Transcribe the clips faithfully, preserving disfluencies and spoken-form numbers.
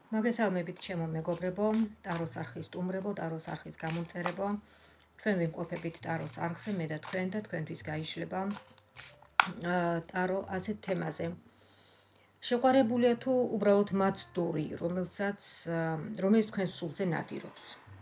მოგესალმებით ჩემო მეგობრებო, ტაროს არხის სტუმრებო, ტაროს არხის გამომწერებო. ჩვენ ვიმყოფებით ტაროს არხზე, მე და თქვენ და თქვენთვის გაიშლება ტარო ასეთ თემაზე. შეყვარებულია თუ უბრალოდ მაცდური, რომელსაც რომელიც თქვენ სულზე ნადირობს.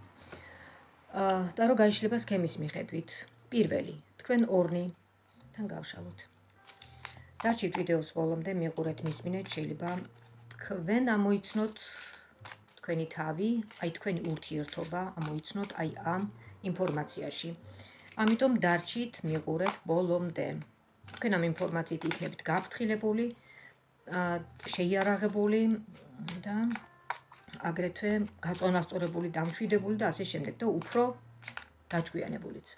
ტარო გაიშლება სქემის მიხედვით. პირველი, თქვენ ორნი თან გავშალოთ. დარჩით ვიდეოს ბოლომდე, მიყურეთ, მისმინეთ, შეიძლება თქვენ ამოიცნოთ თქვენი თავი, აი თქვენი ურთიერთობა ამოიცნოთ აი ამ ინფორმაციაში. ამიტომ დარჩით, მიყურეთ ბოლომდე. თქვენ ამ ინფორმაციით იქნებით გაფრთხილებული, შეიარაღებული და აგრეთვე გაწონასწორებული, დამშვიდებული და ასე შემდეგ და უფრო გაჭკვიანებულიც.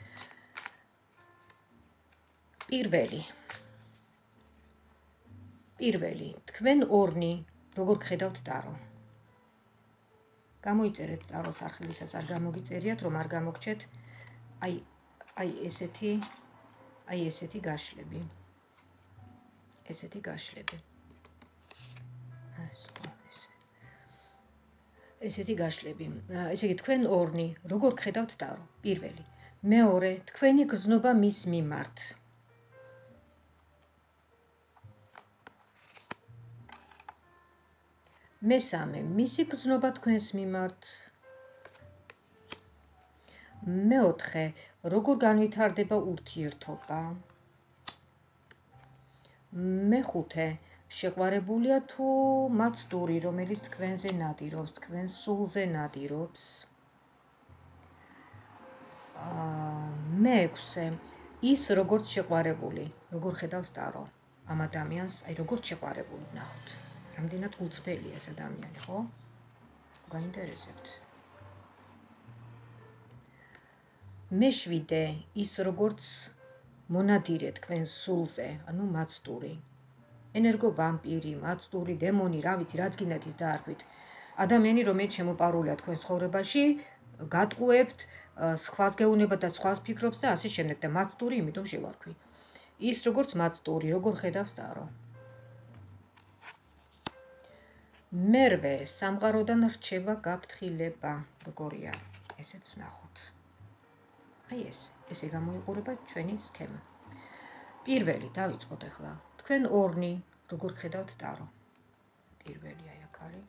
პირველი პირველი, თქვენ ორნი, როგორ გხედავთ ტარო? გამოიწერეთ ტაროს არხივისაც არ გამოგიწერიათ, რომ არ გამოგჩეთ აი აი ესეთი აი ესეთი გაშლები. ესეთი გაშლები. ესეთი გაშლები. ესე იგი, თქვენ ორნი, როგორ გხედავთ ტარო? პირველი. მეორე, თქვენი გრძნობა მის მიმართ. მესამე, მისი გრძნობა თქვენს მიმართ. მეოთხე, როგორ განვითარდება ურთიერთობა. მეხუთე, შეყვარებულია თუ მაცდური, რომელიც თქვენზე ნადირობს, თქვენ სულზე ნადირობს. მეექვსე, ის როგორც შეყვარებული, როგორ ხედავს ტარო ამ ადამიანს, აი როგორც შეყვარებული ნახოთ. რამდენად უწფელია ეს ადამიანი, ხო? გაინტერესებთ. მეშვიდე, ის როგორც მონადირე თქვენ სულზე, ანუ მაცდური. ენერგო ვამპირი, მაცდური, დემონი, რა ვიცი, რაც გინდათ ის დაარქვით. ადამიანი, რომელიც შემოპარულია თქვენ ცხოვრებაში, გატყუებთ, სხვას გეუნება და სხვას ფიქრობს და ასე შემდეგ და მაცდური, იმიტომ შევარქვი. ის როგორც მაცდური, როგორ ხედავს ტარო? მერვე, სამყაროდან რჩება გაფრთხილება, როგორია? ესეც ნახოთ. აი ეს, ესე გამოიყურება ჩვენი სქემა. პირველი, დავიწყოთ ახლა. თქვენ ორნი, როგორ ხედავთ ტარო? პირველი აი აქ არის.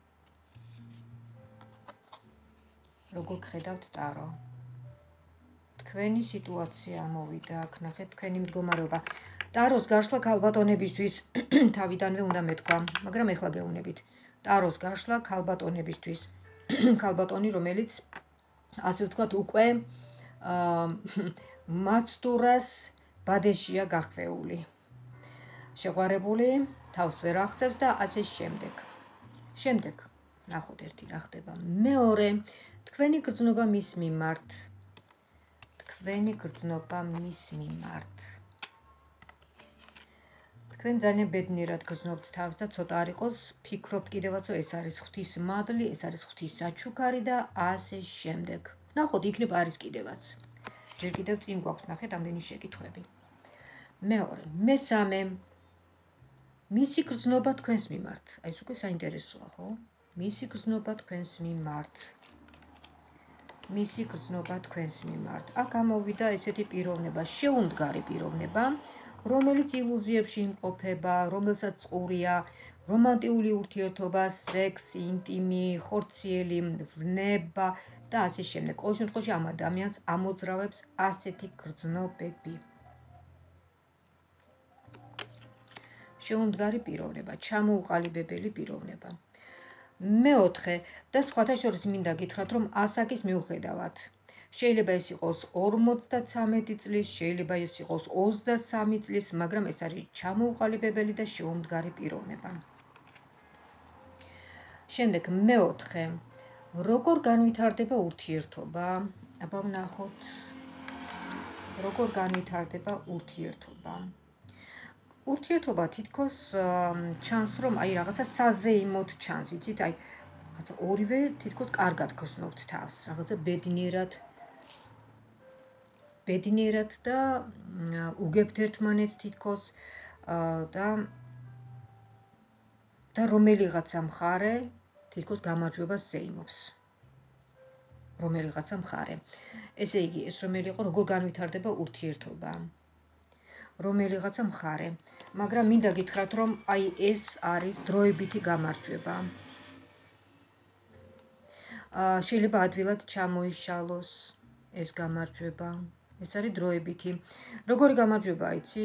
როგორ ხედავთ ტარო? თქვენი სიტუაცია ამოვიდა, აქ ნახეთ თქვენი მდგომარეობა. ტაროს გაშლა ქალბატონებისთვის თავიდანვე უნდა მეთქვა, მაგრამ ეხლა გეუნებით. ტაროს გაშლა ქალბატონებისთვის. ქალბატონი, რომელიც ასე ვთქვათ, უკვე მაცდურას ბადეშია გახვეული. შეყვარებული, თავს ვერ აღწევს და ასე შემდეგ. შემდეგ, ნახოთ ერთი რა ხდება. მეორე, თქვენი გრძნობა მის მიმართ. თქვენი გრძნობა მის მიმართ. თქვენ ძალიან ბედნიერად გრძნობთ თავს და ცოტა არ იყოს, ფიქრობთ კიდევაც, რომ ეს არის ღვთის მადლი, ეს არის ღვთის საჩუქარი და ასე შემდეგ. ნახოთ, იქნებ არის კიდევაც. ჯერ კიდევ წინ გვაქვს, ნახეთ, ამდენი შეკითხვები. მეორე, მესამე, მისი გრძნობა თქვენს მიმართ. აი ეს უკვე საინტერესოა, ხო? მისი გრძნობა თქვენს მიმართ. მისი გრძნობა თქვენს მიმართ. აქ ამოვიდა ესეთი პიროვნება, შეუმდგარი პიროვნება, რომელიც ილუზიებში იმყოფება, რომელსაც ყურია, რომანტიული ურთიერთობა, სექსი, ინტიმი, ხორციელი, ვნება და ასე შემდეგ. ყოველ შემთხვევაში ამ ადამიანს ამოძრავებს ასეთი გრძნობები. შეუმდგარი პიროვნება, ჩამოუყალიბებელი პიროვნება. მეოთხე და სხვათა შორის მინდა გითხრათ, რომ ასაკის მიუხედავად, შეიძლება ეს იყოს ორმოცდათვრამეტი წლის, შეიძლება ეს იყოს ოცდასამი წლის, მაგრამ ეს არის ჩამოუყალიბებელი და შეუმდგარი პიროვნება. შემდეგ მეოთხე, როგორ განვითარდება ურთიერთობა? აბა ვნახოთ, როგორ განვითარდება ურთიერთობა. ურთიერთობა თითქოს ჩანს, რომ აი რაღაცა საზეიმოდ ჩანს, იცით, აი რაღაცა ორივე თითქოს კარგად გრძნობთ თავს, რაღაცა ბედნიერად ბედნიერად და უგებთ ერთმანეთს თითქოს და და რომელიღაცა მხარე თითქოს გამარჯვებას ზეიმობს რომელიღაცა მხარე. ესე იგი, ეს რომელი იყო, როგორ განვითარდება ურთიერთობა. რომელიღაცა მხარე, მაგრამ მინდა გითხრათ, რომ აი ეს არის დროებითი გამარჯვება. აა შეიძლება ადვილად ჩამოიშალოს ეს გამარჯვება. ეს არის დროებითი. როგორი გამარჯვება, იცი?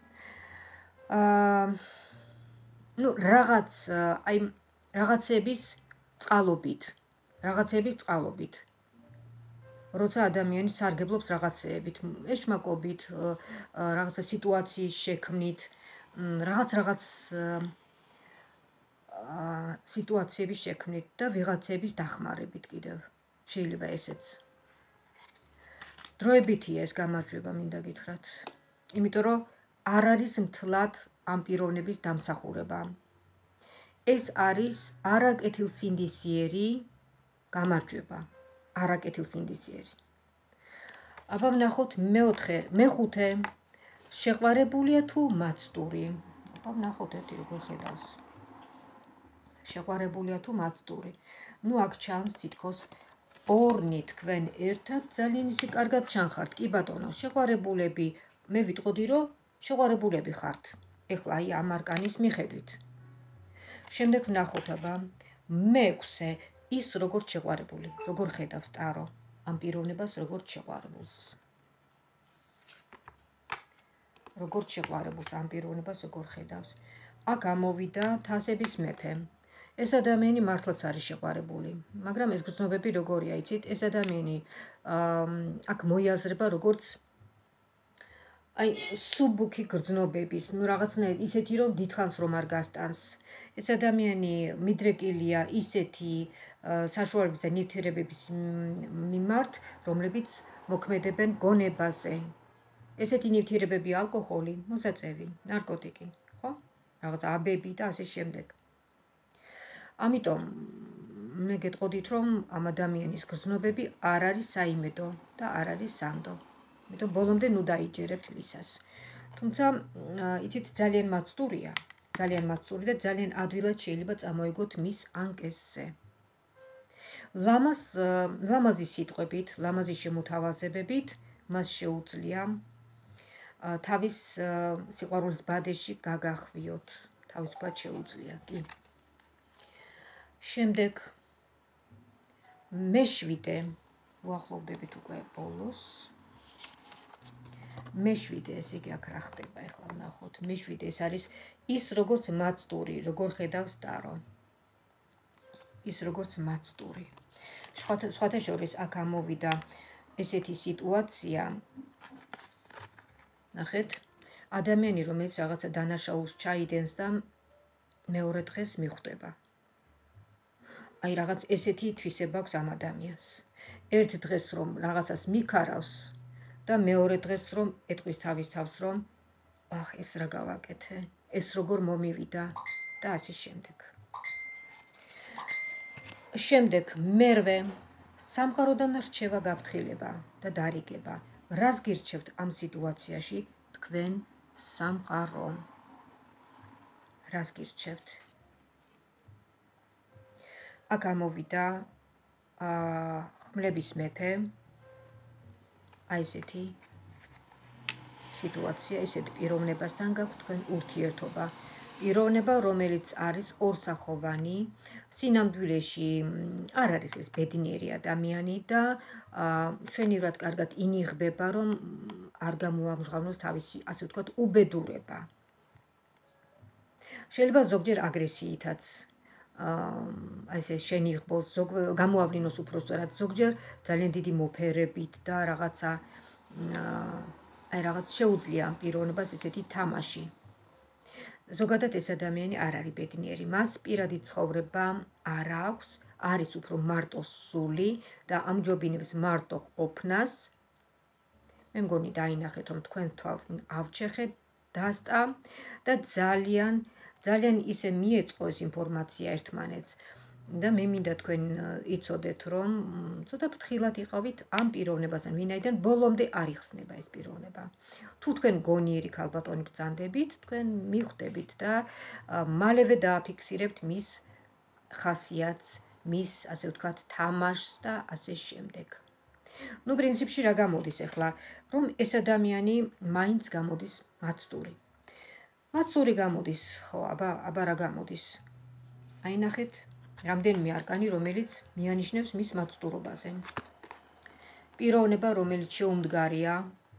აა ну, რაღაც აი რაღაცების წყალობით, რაღაცების წყალობით. როცა ადამიანი სარგებლობს რაღაცეებით, ეშმაკობით, რაღაცა სიტუაციის შექმნით, რაღაც რაღაც სიტუაციების შექმნით და ვიღაცების დახმარებით კიდევ. შეიძლება ესეც. დროებითია ეს გამარჯვება, მინდა გითხრათ. იმიტომ რომ არ არის მთლად ამ პიროვნების დამსახურება. ეს არის არაკეთილსინდისიერი გამარჯვება. არაკეთილსინდისიერი. აბა ვნახოთ მეოთხე, მეხუთე. შეყვარებულია თუ მაცდური? აბა ვნახოთ ერთი როგორ ხედავს. შეყვარებულია თუ მაცდური? ნუ აქ ჩანს თითქოს ორნი თქვენ ერთად ძალიან ისე კარგად ჩანხართ. კი ბატონო, შეყვარებულები, მე ვიტყოდი რომ შეყვარებულები ხართ. ეხლა აი ამ არკანის მიხედვით. შემდეგ ვნახოთ აბა მეექვსე. ის როგორ შეყვარებული, როგორ ხედავს ტარო ამ პიროვნებას, როგორ შეყვარებულს. როგორ შეყვარებულს ამ პიროვნებას, როგორ ხედავს. აქ ამოვიდა თასების მეფე. ეს ადამიანი მართლაც არის შეყვარებული, მაგრამ ეს გრძნობები როგორია, იცით? ეს ადამიანი აქ მოიაზრება როგორც აი სუბუქი გრძნობების, ну რაღაცნაირად ისეთი რომ დიდხანს რომ არ გასტანს. ეს ადამიანი მიდრეკილია ისეთი საშუალებების და ნივთიერებების მიმართ, რომლებიც მოქმედებენ გონებაზე. ესეთი ნივთიერებები ალკოჰოლი, მოსაწევი, ნარკოტიკი, ხო? რაღაც აბები და ასე შემდეგ. ამიტომ მე გეტყოდით რომ ამ ადამიანის გრძნობები არ არის საიმედო და არ არის სანდო. იმიტომ ბოლომდე ნუ დაიჯერებთ მისას. თუმცა იცით ძალიან მაცდურია, ძალიან მაცდური და ძალიან ადვილად შეიძლება წამოიგოთ მის ანკესზე. ლამაზ ლამაზი სიტყვებით, ლამაზი შემოთავაზებებით მას შეუძლია თავის სიყვარულის ბადეში გაგახვიოთ, თავისუფლად შეუძლია, კი. შემდეგ მეშვიდე უახლოვდებით უკვე ბოლოს. მეშვიდე, ესე იგი აქ რა ხდება, ეხლა ვნახოთ. მეშვიდე ეს არის ის როგორც მაცდური, როგორ ხედავს ტარო. ის როგორც მაცდური. სხვათა შორის აქ ამოვიდა ესეთი სიტუაცია. ნახეთ, ადამიანი რომელიც რაღაცა დანაშაულს ჩაიდენს და მეორე დღეს მიხვდება. აი რაღაც ესეთი თვისება აქვს ამ ადამიანს. ერთ დღეს რომ რაღაცას მიქარავს და მეორე დღეს რომ ეტყვის თავის თავს რომ ახ ეს რა გავაკეთე, ეს როგორ მომივიდა და ასე შემდეგ. შემდეგ მერვე სამყაროდან რჩევა გაფრთხილება და დარიგება. რას გირჩევთ ამ სიტუაციაში თქვენ სამყარო? რას გირჩევთ? აქ ამოვიდა ხმლების მეფე. აი ესეთი სიტუაცია, ესეთ პიროვნებასთან გაქვთ თქვენ ურთიერთობა. პიროვნება, რომელიც არის ორსახოვანი, სინამდვილეში არ არის ეს ბედნიერი ადამიანი და შვენივრად კარგად ინიღბება, რომ არ გამოამჟღავნოს თავისი, ასე ვთქვათ, უბედურება. შეიძლება ზოგჯერ აგრესიითაც აი ესე შენიღბოს, გამოავლინოს უпростоრად, ზოგჯერ ძალიან დიდი მოფერებით და რაღაცა აი რაღაც შეუძლია ამ პიროვნებას ესეთი თამაში. ზოგადად ეს ადამიანი არ არის ბედნიერი, მას პირადი ცხოვრება არ აქვს, არის უფრო მარტოსული და ამჯობინებს მარტო ყოფნას. მე მგონი დაინახეთ რომ თქვენ თვალწინ ავჩეხეთ, დასტა და ძალიან ძალიან ისე მიეწყო ეს ინფორმაცია ერთმანეთს და მე მინდა თქვენ იცოდეთ რომ ცოტა ფრთხილად იყავით ამ პიროვნებასთან, ვინაიდან ბოლომდე არ იხსნება ეს პიროვნება. თუ თქვენ გონიერი ქალბატონი ბრძანდებით, თქვენ მიხვდებით და მალევე დააფიქსირებთ მის ხასიათს, მის, ასე ვთქვათ, თამაშს და ასე შემდეგ. ნუ პრინციპში რა გამოდის ახლა, რომ ეს ადამიანი მაინც გამოდის მაცდური. მაცდური გამოდის, ხო, აბა, აბა რა გამოდის? აი ნახეთ, რამდენიმე არკანი, რომელიც მიანიშნებს მის მაცდურობაზე. პიროვნება, რომელიც შეუმდგარია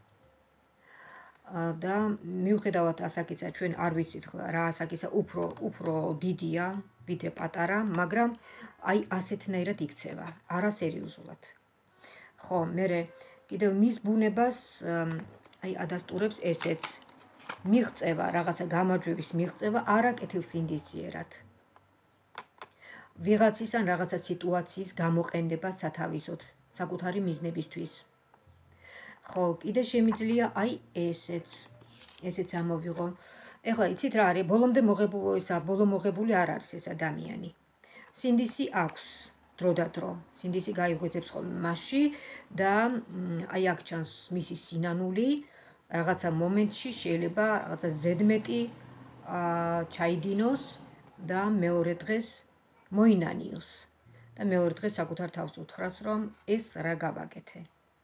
და მიუხედავად ასაკისა, ჩვენ არ ვიცით რა ასაკისა, უფრო უფრო დიდია, ვიდრე პატარა, მაგრამ აი ასეთნაირად იქცევა, არასერიოზულად. ხო, მერე კიდევ მის ბუნებას აი ადასტურებს ესეც მიღწევა, რაღაცა გამარჯვების მიღწევა არა კეთილსინდისიერად. ვიღაცის ან რაღაცა სიტუაციის გამოყენება სათავისოდ, საკუთარი მიზნებისთვის. ხო, კიდე შემიძლია აი ესეც, ესეც ამოვიღო. ეხლა იცით რა არის, ბოლომდე მოღებული ესა, ბოლო მოღებული არ არის ეს ადამიანი. სინდისი აქვს დრო და დრო. სინდისი გაიღვიძებს ხოლმე მასში და აი აქ ჩანს მისი სინანული, რაღაცა მომენტში შეიძლება რაღაცა ზედმეტი ჩაიდინოს და მეორე დღეს მოინანიოს. და მეორე დღეს საკუთარ თავს უთხრას, რომ ეს რა გავაკეთე.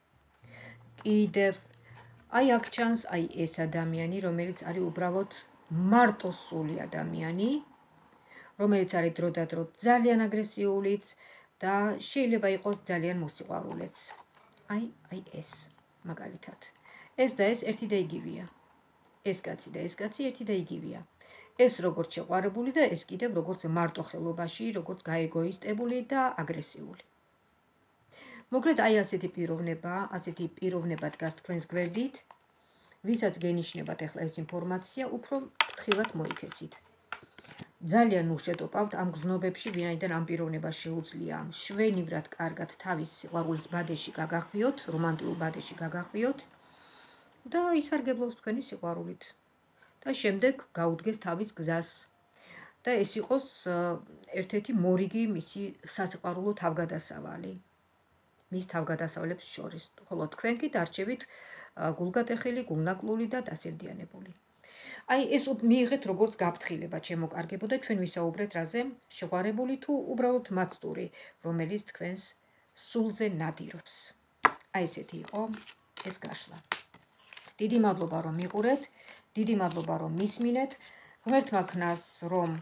კიდევ აი აქ ჩანს აი ეს ადამიანი, რომელიც არის უბრალოდ მარტოსული ადამიანი, რომელიც არის დრო და დრო ძალიან აგრესიულიც და შეიძლება იყოს ძალიან მოსიყვარულეც. აი, აი ეს, მაგალითად. ეს და ეს ერთი და იგივეა. ეს კაცი და ეს კაცი ერთი და იგივეა. ეს როგორც შეყვარებული და ეს კიდევ როგორც მარტოხელობაში, როგორც გაეგოისტებული და აგრესიული. მოკლედ აი ასეთი პიროვნება, ასეთი პიროვნება დგას თქვენს გვერდით, ვისაც გენიშნებათ ახლა ეს ინფორმაცია, უფრო ფრთხილად მოიქეცით. ძალიან უშეტოპავთ ამ გზნობებში, ვინაიდან ამ პიროვნებას შეუძლია შვენივრად კარგად თავის სიყვარულის ბადეში გაგახვიოთ, რომანტიულ ბადეში გაგახვიოთ და ისარგებლოს თქვენი სიყვარულით. და შემდეგ გაუდგეს თავის გზას. და ეს იყოს ერთ-ერთი მორიგი მისი სასიყვარულო თავგადასავალი. მის თავგადასავლებს შორის, ხოლო თქვენ კი დარჩებით გულგატეხილი, გულნაკლული და დასევდიანებული. აი ეს მიიღეთ როგორც გაფრთხილება, შემოკარგებო და ჩვენ ვისაუბრეთ რაზე? შეყვარებული თუ უბრალოდ მაცდური, რომელიც თქვენს სულზე ნადირობს. აი ესეთი იყო ეს გაშლა. დიდი მადლობა რომ მიყურეთ, დიდი მადლობა რომ მისმინეთ. ღმერთმა ქნას რომ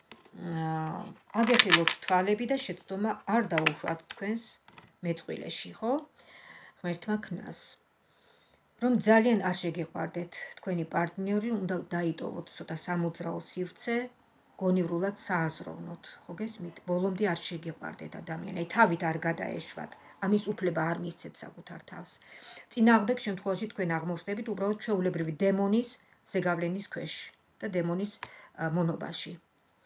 აგეხილოთ თვალები და შეცდომა არ დაუშვათ თქვენს მეწყვილეში, ხო? ღმერთმა ქნას რომ ძალიან არ შეგიყვარდეთ თქვენი პარტნიორი, უნდა დაიტოვოთ ცოტა სამოძრაო სივრცე, გონივრულად სააზროვნოთ, ხო გესმით? ბოლომდე არ შეგიყვარდეთ ადამიანი, თავით არ გადაეშვათ, ამის უფლება არ მისცეთ საკუთარ თავს. წინააღმდეგ შემთხვევაში თქვენ აღმოჩნდებით უბრალოდ ჩვეულებრივი დემონის ზეგავლენის ქვეშ და დემონის მონობაში.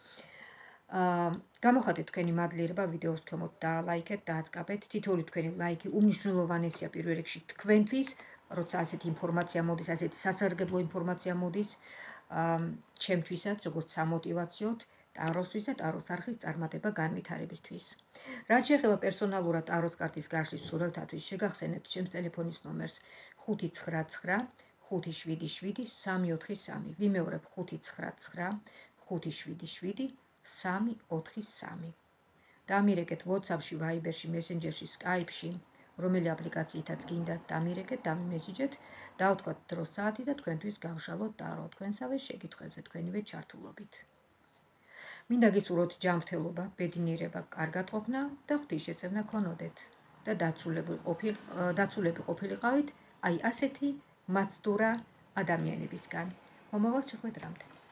გამოხატეთ თქვენი მადლიერება ვიდეოს ქვემოთ და ლაიქეთ და აწკაბეთ. თითოეული თქვენი ლაიქი უმნიშვნელოვანესია პირველ რიგში თქვენთვის, როცა ასეთი ინფორმაცია მოდის, ასეთი სასარგებლო ინფორმაცია მოდის ჩემთვისაც, როგორც სამოტივაციოდ, ტაროსთვის და ტაროს არხის წარმატება განვითარებისთვის. რაც შეეხება პერსონალურად ტაროს კარტის გაშლის სურათათვის, შეგახსენებთ ჩემს ტელეფონის ნომერს ხუთი ცხრა ცხრა ხუთი შვიდი შვიდი სამი ოთხი სამი. ვიმეორებ ხუთი ცხრა ცხრა ხუთი შვიდი შვიდი სამი ოთხი სამი. დამირეკეთ WhatsApp-ში, Viber-ში, Messenger-ში, Skype-ში, რომელი აპლიკაციითაც გინდათ დამირეკეთ, დამიმესიჯეთ, დავთქვათ დრო საათი და თქვენთვის გავშალოთ ტარო თქვენსავე შეკითხვებზე თქვენივე ჩართულობით. მინდა გისურვოთ ჯანმრთელობა, ბედნიერება, კარგად ყოფნა და ღვთისშეწევნა ქონოდეთ და დაცულები ყოფილიყავით აი ასეთი მაცდურა ადამიანებისგან. მომავალ შეხვედრამდე.